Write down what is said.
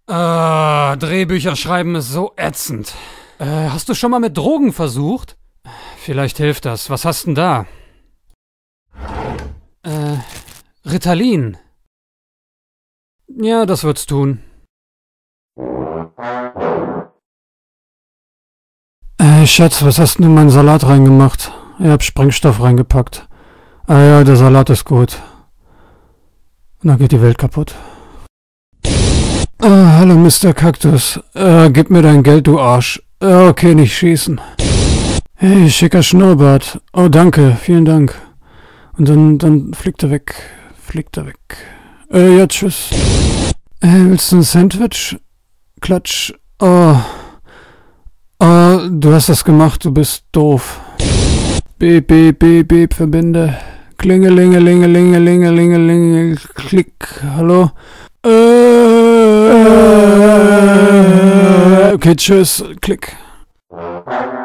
Drehbücher schreiben ist so ätzend. Hast du schon mal mit Drogen versucht? Vielleicht hilft das. Was hast denn da? Ritalin. Ja, das wird's tun. Schatz, was hast du in meinen Salat reingemacht? Ich hab Sprengstoff reingepackt. Ah ja, der Salat ist gut. Und dann geht die Welt kaputt. Hallo Mr. Kaktus. Gib mir dein Geld, du Arsch. Okay, nicht schießen. Hey, schicker Schnurrbart. Oh, danke, vielen Dank. Und dann fliegt er weg. Ja, tschüss. Willst du ein Sandwich? Klatsch. Oh, du hast das gemacht, du bist doof. Beep, beep, beep, beep, verbinde. Klingelingelingelingelingelingeling, klick, hallo? Okay, tschüss, klick.